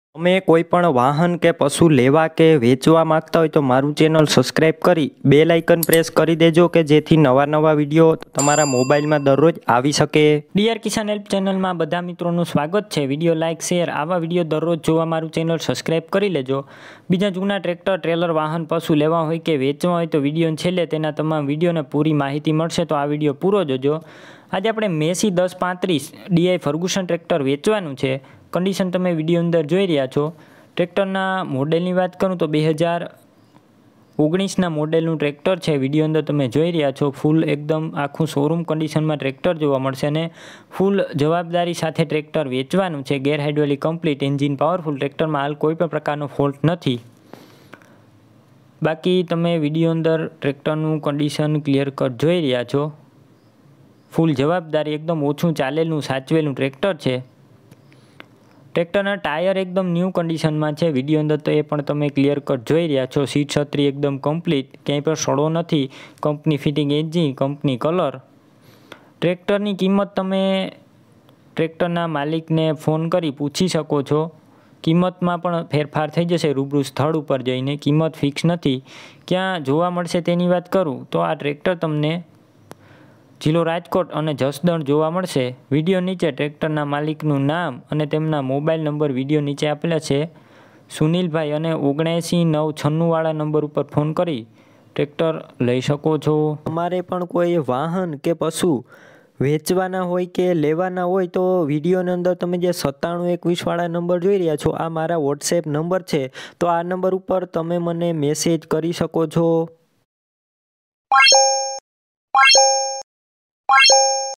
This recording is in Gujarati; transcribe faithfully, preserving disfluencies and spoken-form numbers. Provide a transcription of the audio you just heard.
તમે કોઈ પણ વાહન કે પશુ લેવા કે વેચવા માંગતા હોય તો મારું ચેનલ સબસ્ક્રાઈબ કરી બેલ આઇકન પ્રેસ કરી દેજો કે જેથી નવા નવા વિડીયો તમારા મોબાઈલમાં દરરોજ આવી શકે। ડીઆર કિસાન હેલ્પ ચેનલમાં બધા મિત્રોનું સ્વાગત છે। વિડીયો લાઇક શેર આવા વિડીયો દરરોજ જોવા મારું ચેનલ સબસ્ક્રાઈબ કરી લેજો। બીજા જૂના ટ્રેક્ટર ટ્રેલર વાહન પશુ લેવા હોય કે વેચવા હોય તો વિડીયો છેલ્લે તેના તમામ વિડીયોને પૂરી માહિતી મળશે, તો આ વિડીયો પૂરો જોજો। આજે આપણે મેસી દસ પાંત્રીસ ડીઆઈ ફર્ગુસન ટ્રેક્ટર વેચવાનું છે। કન્ડિશન તમે વિડીયો અંદર જોઈ રહ્યા છો। ટ્રેક્ટરના મોડેલની વાત કરું તો બે હજાર ઓગણીસના મોડેલનું ટ્રેક્ટર છે। વિડીયો અંદર તમે જોઈ રહ્યા છો ફૂલ એકદમ આખું શોરૂમ કન્ડિશનમાં ટ્રેક્ટર જોવા મળશે અને ફૂલ જવાબદારી સાથે ટ્રેક્ટર વેચવાનું છે। Gear hydraulic complete, engine powerful, ટ્રેક્ટરમાં હાલ કોઈ પણ પ્રકારનો ફોલ્ટ નથી। બાકી તમે વિડીયો અંદર ટ્રેક્ટરનું કન્ડિશન ક્લિયર કટ જોઈ રહ્યા છો। ફૂલ જવાબદારી, એકદમ ઓછું ચાલેલું સાચવેલું ટ્રેક્ટર છે। ટ્રેક્ટરના ટાયર એકદમ ન્યૂ કન્ડિશનમાં છે। વિડીયો અંદર તો એ પણ તમે ક્લિયર કટ જોઈ રહ્યા છો। સીટ છત્રી એકદમ કમ્પ્લીટ, ક્યાંય પણ સડો નથી। Company fitting engine, company colour. ટ્રેક્ટરની કિંમત તમે ટ્રેક્ટરના માલિકને ફોન કરી પૂછી શકો છો। કિંમતમાં પણ ફેરફાર થઈ જશે રૂબરૂ સ્થળ ઉપર જઈને। કિંમત ફિક્સ નથી। ક્યાં જોવા મળશે તેની વાત કરું તો આ ટ્રેક્ટર તમને જિલ્લો રાજકોટ અને જસદણ જોવા મળશે। વિડીયો નીચે ટ્રેક્ટરના માલિકનું નામ અને તેમના મોબાઈલ નંબર વિડીયો નીચે આપેલા છે। સુનિલભાઈ અને ઓગણએંસી નવ છન્નુંવાળા નંબર ઉપર ફોન કરી ટ્રેક્ટર લઈ શકો છો। તમારે પણ કોઈ વાહન કે પશુ વેચવાના હોય કે લેવાના હોય તો વિડીયોની અંદર તમે જે સત્તાણું એકવીસવાળા નંબર જોઈ રહ્યા છો આ મારા વોટ્સએપ નંબર છે, તો આ નંબર ઉપર તમે મને મેસેજ કરી શકો છો।